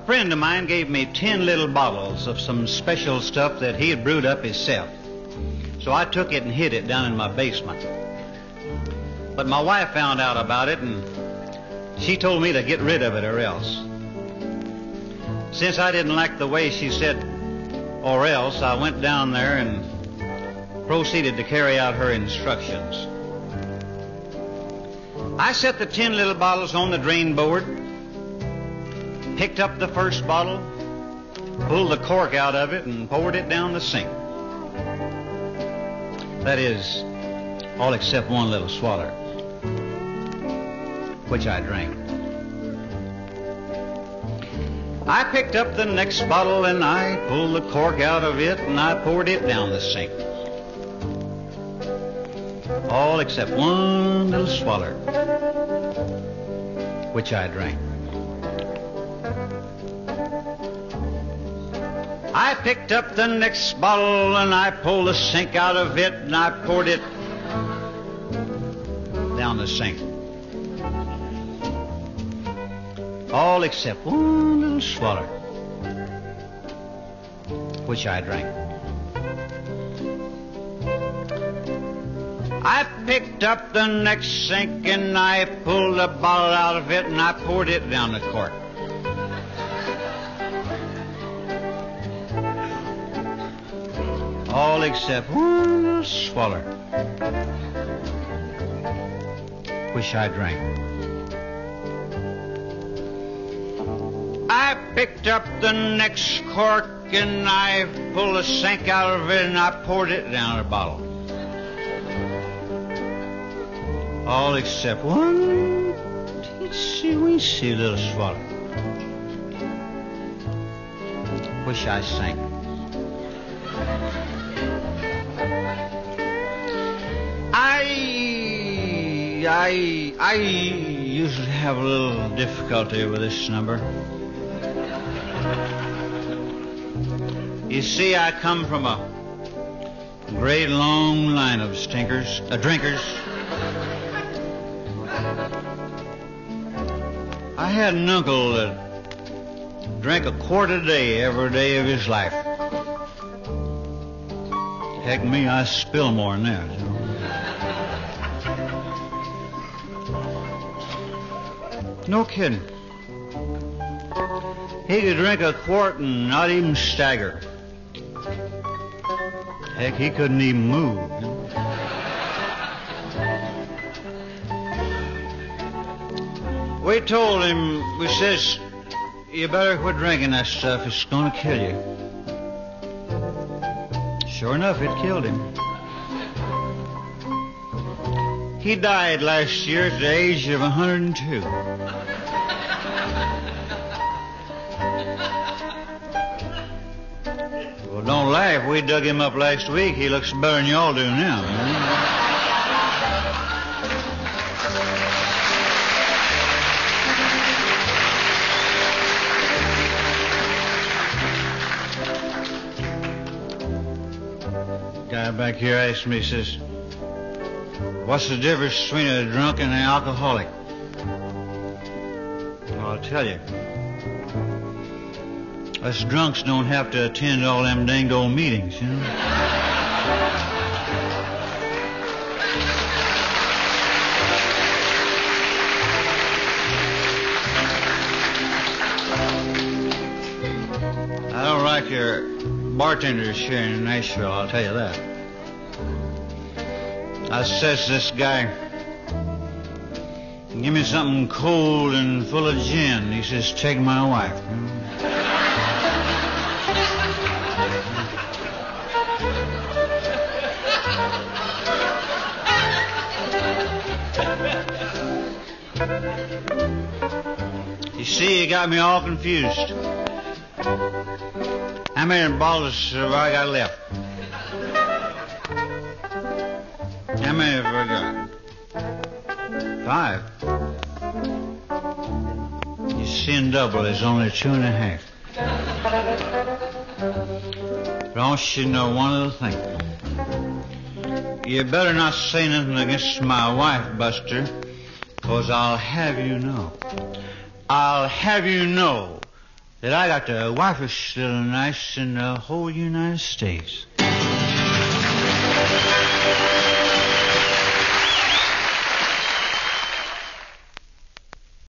friend of mine gave me 10 little bottles of some special stuff that he had brewed up himself. So I took it and hid it down in my basement. But my wife found out about it, and she told me to get rid of it or else. Since I didn't like the way she said or else, I went down there and proceeded to carry out her instructions. I set the 10 little bottles on the drain board, picked up the first bottle, pulled the cork out of it, and poured it down the sink. That is, all except one little swaller, which I drank. I picked up the next bottle and I pulled the cork out of it and I poured it down the sink. All except one little swaller, which I drank. I picked up the next bottle and I pulled the sink out of it and I poured it down the sink. All except one little swaller, which I drank. I picked up the next sink and I pulled the bottle out of it and I poured it down the cork. All except one little swaller, which I drank. I picked up the next cork and I pulled the sink out of it and I poured it down the bottle. All except one teensy-weensy little swaller, which I sank. I usually have a little difficulty with this number. You see, I come from a great long line of drinkers. I had an uncle that drank a quart a day every day of his life. Heck me, I spill more than that. No kidding. He could drink a quart and not even stagger. Heck, he couldn't even move. We told him, we says, you better quit drinking that stuff. It's going to kill you. Sure enough, it killed him. He died last year at the age of 102. Well, don't laugh. We dug him up last week. He looks better than y'all do now. Guy back here asked me, he says, what's the difference between a drunk and an alcoholic? Well, I'll tell you. Us drunks don't have to attend all them dang old meetings, you know. I don't like your bartenders here in Nashville, I'll tell you that. I says to this guy, give me something cold and full of gin. He says, take my wife. You see, you got me all confused. How many bottles have I got left? How many have I got? 5. You see, in double, there's only 2.5. But I want you to know one other thing. You better not say nothing against my wife, Buster, 'cause I'll have you know that I got the whitest little nice in the whole United States.